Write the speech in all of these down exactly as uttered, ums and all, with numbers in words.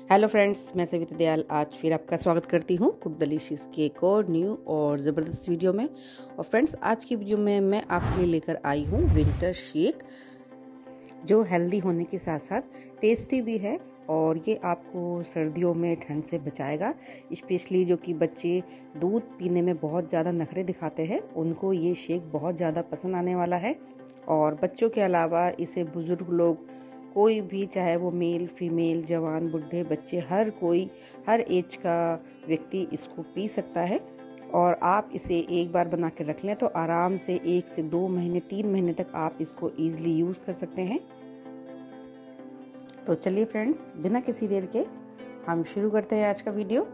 Hello friends, मैं सविता दयाल आज फिर आपका स्वागत करती हूँ कुक डिलीशियस के एक और न्यू और ज़बरदस्त वीडियो में। और फ्रेंड्स, आज की वीडियो में मैं आपके लिए लेकर आई हूँ विंटर शेक, जो हेल्दी होने के साथ साथ टेस्टी भी है और ये आपको सर्दियों में ठंड से बचाएगा। स्पेशली जो कि बच्चे दूध पीने में बहुत ज़्यादा नखरे दिखाते हैं, उनको ये शेक बहुत ज़्यादा पसंद आने वाला है। और बच्चों के अलावा इसे बुज़ुर्ग लोग, कोई भी, चाहे वो मेल फीमेल, जवान बुढ़े बच्चे, हर कोई, हर एज का व्यक्ति इसको पी सकता है। और आप इसे एक बार बना के रख लें तो आराम से एक से दो महीने तीन महीने तक आप इसको ईजिली यूज़ कर सकते हैं। तो चलिए फ्रेंड्स, बिना किसी देर के हम शुरू करते हैं आज का वीडियो।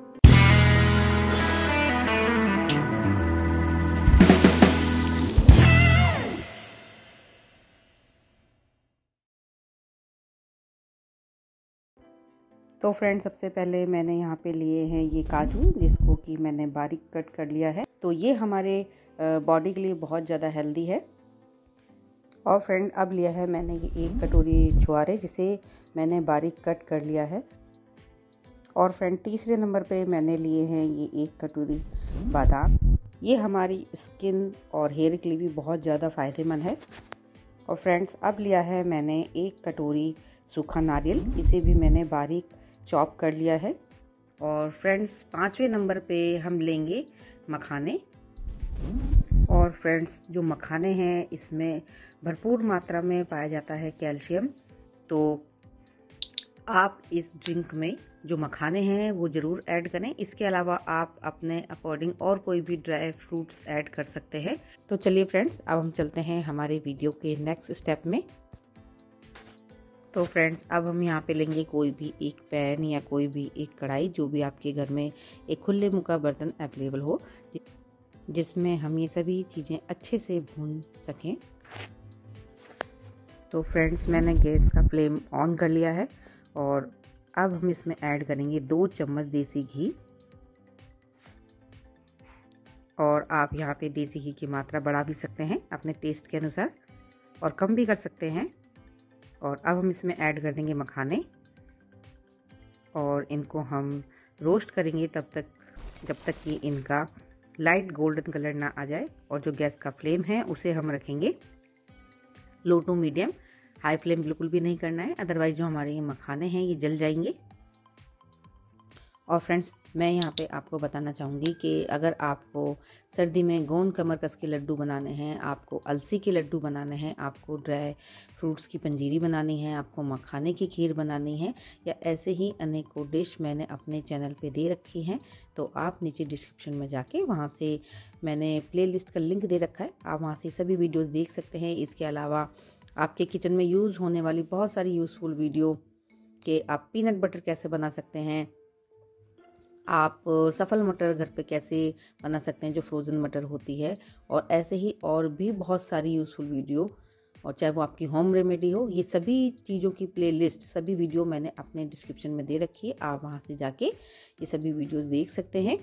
तो फ्रेंड्स, सबसे पहले मैंने यहाँ पे लिए हैं ये काजू, जिसको कि मैंने बारीक कट कर लिया है। तो ये हमारे बॉडी के लिए बहुत ज़्यादा हेल्दी है। और फ्रेंड, अब लिया है मैंने ये एक कटोरी छुआरे, जिसे मैंने बारीक कट कर लिया है। और फ्रेंड, तीसरे नंबर पे मैंने लिए हैं ये एक कटोरी बादाम। ये हमारी स्किन और हेयर के लिए भी बहुत ज़्यादा फ़ायदेमंद है। और फ्रेंड्स, अब लिया है मैंने एक कटोरी सूखा नारियल, इसे भी मैंने बारीक चॉप कर लिया है। और फ्रेंड्स, पाँचवें नंबर पे हम लेंगे मखाने। और फ्रेंड्स, जो मखाने हैं इसमें भरपूर मात्रा में पाया जाता है कैल्शियम। तो आप इस ड्रिंक में जो मखाने हैं वो ज़रूर ऐड करें। इसके अलावा आप अपने अकॉर्डिंग और कोई भी ड्राई फ्रूट्स ऐड कर सकते हैं। तो चलिए फ्रेंड्स, अब हम चलते हैं हमारे वीडियो के नेक्स्ट स्टेप में। तो फ्रेंड्स, अब हम यहाँ पे लेंगे कोई भी एक पैन या कोई भी एक कढ़ाई, जो भी आपके घर में एक खुले मुँह का बर्तन अवेलेबल हो, जिसमें हम ये सभी चीज़ें अच्छे से भून सकें। तो फ्रेंड्स, मैंने गैस का फ्लेम ऑन कर लिया है और अब हम इसमें ऐड करेंगे दो चम्मच देसी घी। और आप यहाँ पे देसी घी की मात्रा बढ़ा भी सकते हैं अपने टेस्ट के अनुसार, और कम भी कर सकते हैं। और अब हम इसमें ऐड कर देंगे मखाने और इनको हम रोस्ट करेंगे तब तक जब तक कि इनका लाइट गोल्डन कलर ना आ जाए। और जो गैस का फ्लेम है उसे हम रखेंगे low to medium, high flame बिल्कुल भी नहीं करना है, अदरवाइज जो हमारे ये मखाने हैं ये जल जाएंगे। और फ्रेंड्स, मैं यहाँ पे आपको बताना चाहूँगी कि अगर आपको सर्दी में गोंद कमर कस के लड्डू बनाने हैं, आपको अलसी के लड्डू बनाने हैं, आपको ड्राई फ्रूट्स की पंजीरी बनानी है, आपको मखाने की खीर बनानी है, या ऐसे ही अनेकों डिश मैंने अपने चैनल पे दे रखी हैं, तो आप नीचे डिस्क्रिप्शन में जाके वहाँ से मैंने प्लेलिस्ट का लिंक दे रखा है, आप वहाँ से सभी वीडियोज़ देख सकते हैं। इसके अलावा आपके किचन में यूज़ होने वाली बहुत सारी यूज़फुल वीडियो कि आप पीनट बटर कैसे बना सकते हैं, आप सफल मटर घर पे कैसे बना सकते हैं जो फ्रोज़न मटर होती है, और ऐसे ही और भी बहुत सारी यूज़फुल वीडियो, और चाहे वो आपकी होम रेमेडी हो, ये सभी चीज़ों की प्लेलिस्ट, सभी वीडियो मैंने अपने डिस्क्रिप्शन में दे रखी है। आप वहाँ से जाके ये सभी वीडियोस देख सकते हैं।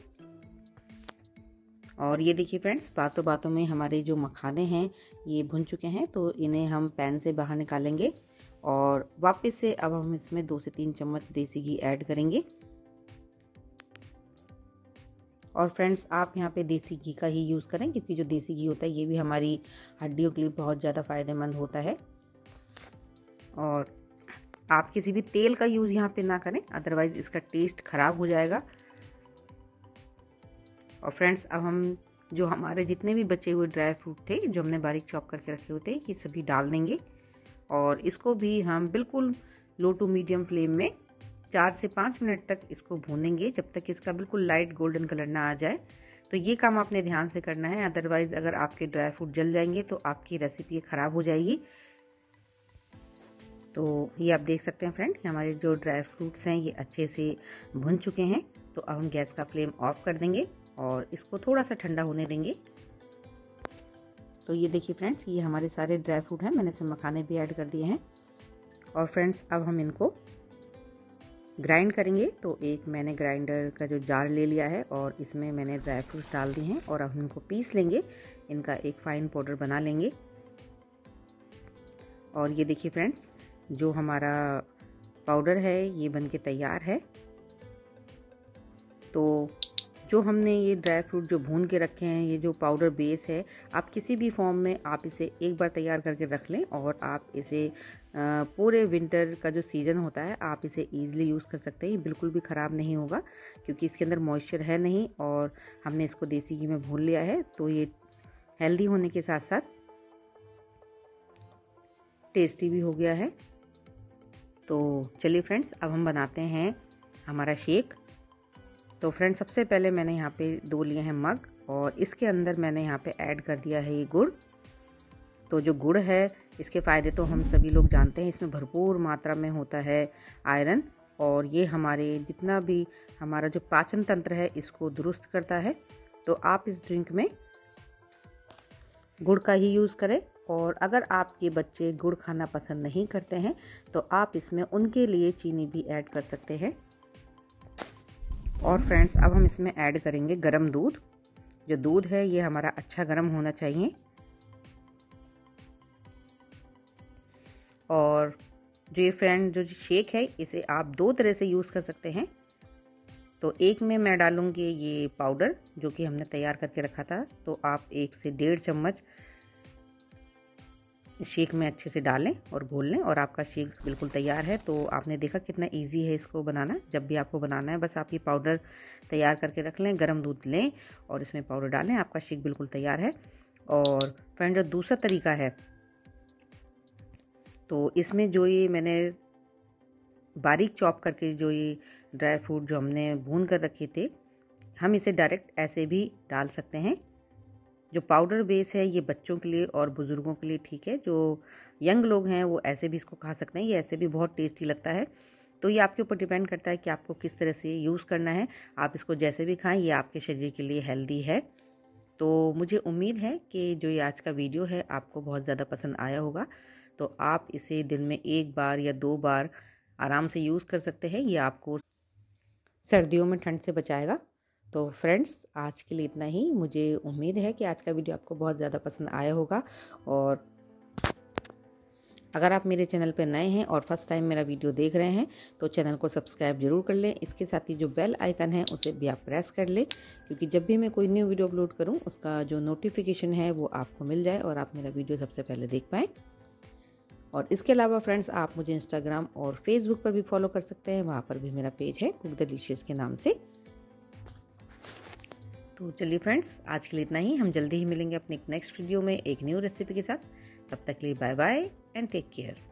और ये देखिए फ्रेंड्स, बातों बातों में हमारे जो मखाने हैं ये भुन चुके हैं, तो इन्हें हम पैन से बाहर निकालेंगे और वापस से अब हम इसमें दो से तीन चम्मच देसी घी ऐड करेंगे। और फ्रेंड्स, आप यहाँ पे देसी घी का ही यूज़ करें, क्योंकि जो देसी घी होता है ये भी हमारी हड्डियों के लिए बहुत ज़्यादा फ़ायदेमंद होता है। और आप किसी भी तेल का यूज़ यहाँ पे ना करें, अदरवाइज़ इसका टेस्ट ख़राब हो जाएगा। और फ्रेंड्स, अब हम जो हमारे जितने भी बचे हुए ड्राई फ्रूट थे जो हमने बारीक चॉप करके रखे होते हैं, ये सभी डाल देंगे। और इसको भी हम बिल्कुल लो टू मीडियम फ्लेम में चार से पाँच मिनट तक इसको भूनेंगे, जब तक इसका बिल्कुल लाइट गोल्डन कलर ना आ जाए। तो ये काम आपने ध्यान से करना है, अदरवाइज़ अगर आपके ड्राई फ्रूट जल जाएंगे तो आपकी रेसिपी ख़राब हो जाएगी। तो ये आप देख सकते हैं फ्रेंड, हमारे जो ड्राई फ्रूट्स हैं ये अच्छे से भुन चुके हैं। तो अब हम गैस का फ्लेम ऑफ कर देंगे और इसको थोड़ा सा ठंडा होने देंगे। तो ये देखिए फ्रेंड्स, ये हमारे सारे ड्राई फ्रूट हैं, मैंने इसमें मखाने भी ऐड कर दिए हैं। और फ्रेंड्स, अब हम इनको ग्राइंड करेंगे। तो एक मैंने ग्राइंडर का जो जार ले लिया है और इसमें मैंने ड्राई फ्रूट्स डाल दिए हैं और अब इनको पीस लेंगे, इनका एक फ़ाइन पाउडर बना लेंगे। और ये देखिए फ्रेंड्स, जो हमारा पाउडर है ये बनके तैयार है। तो जो हमने ये ड्राई फ्रूट जो भून के रखे हैं, ये जो पाउडर बेस है, आप किसी भी फॉर्म में आप इसे एक बार तैयार करके रख लें और आप इसे पूरे विंटर का जो सीज़न होता है आप इसे ईज़िली यूज़ कर सकते हैं। ये बिल्कुल भी ख़राब नहीं होगा क्योंकि इसके अंदर मॉइस्चर है नहीं और हमने इसको देसी घी में भून लिया है। तो ये हेल्दी होने के साथ साथ टेस्टी भी हो गया है। तो चलिए फ्रेंड्स, अब हम बनाते हैं हमारा शेक। तो फ्रेंड्स, सबसे पहले मैंने यहाँ पे दो लिए हैं मग और इसके अंदर मैंने यहाँ पे ऐड कर दिया है ये गुड़। तो जो गुड़ है इसके फ़ायदे तो हम सभी लोग जानते हैं, इसमें भरपूर मात्रा में होता है आयरन और ये हमारे जितना भी हमारा जो पाचन तंत्र है इसको दुरुस्त करता है। तो आप इस ड्रिंक में गुड़ का ही यूज़ करें और अगर आपके बच्चे गुड़ खाना पसंद नहीं करते हैं तो आप इसमें उनके लिए चीनी भी ऐड कर सकते हैं। और फ्रेंड्स, अब हम इसमें ऐड करेंगे गरम दूध। जो दूध है ये हमारा अच्छा गरम होना चाहिए। और जो ये फ्रेंड जो शेक है इसे आप दो तरह से यूज़ कर सकते हैं। तो एक में मैं डालूंगी ये पाउडर जो कि हमने तैयार करके रखा था। तो आप एक से डेढ़ चम्मच शेक में अच्छे से डालें और घोल लें और आपका शेक बिल्कुल तैयार है। तो आपने देखा कितना इजी है इसको बनाना। जब भी आपको बनाना है बस आप ये पाउडर तैयार करके रख लें, गरम दूध लें और इसमें पाउडर डालें, आपका शेक बिल्कुल तैयार है। और फ्रेंड, जो दूसरा तरीका है तो इसमें जो ये मैंने बारीक चॉप करके जो ये ड्राई फ्रूट जो हमने भून कर रखे थे, हम इसे डायरेक्ट ऐसे भी डाल सकते हैं। जो पाउडर बेस है ये बच्चों के लिए और बुज़ुर्गों के लिए ठीक है। जो यंग लोग हैं वो ऐसे भी इसको खा सकते हैं, ये ऐसे भी बहुत टेस्टी लगता है। तो ये आपके ऊपर डिपेंड करता है कि आपको किस तरह से यूज़ करना है। आप इसको जैसे भी खाएं, ये आपके शरीर के लिए हेल्दी है। तो मुझे उम्मीद है कि जो ये आज का वीडियो है आपको बहुत ज़्यादा पसंद आया होगा। तो आप इसे दिन में एक बार या दो बार आराम से यूज़ कर सकते हैं। ये आपको सर्दियों में ठंड से बचाएगा। तो फ्रेंड्स, आज के लिए इतना ही। मुझे उम्मीद है कि आज का वीडियो आपको बहुत ज़्यादा पसंद आया होगा। और अगर आप मेरे चैनल पर नए हैं और फर्स्ट टाइम मेरा वीडियो देख रहे हैं तो चैनल को सब्सक्राइब जरूर कर लें। इसके साथ ही जो बेल आइकन है उसे भी आप प्रेस कर लें क्योंकि जब भी मैं कोई न्यू वीडियो अपलोड करूं उसका जो नोटिफिकेशन है वो आपको मिल जाए और आप मेरा वीडियो सबसे पहले देख पाएँ। और इसके अलावा फ्रेंड्स, आप मुझे इंस्टाग्राम और फेसबुक पर भी फॉलो कर सकते हैं, वहाँ पर भी मेरा पेज है कुक डिलीशियस के नाम से। तो चलिए फ्रेंड्स, आज के लिए इतना ही। हम जल्दी ही मिलेंगे अपने नेक्स्ट वीडियो में एक न्यू रेसिपी के साथ। तब तक के लिए bye bye and take care.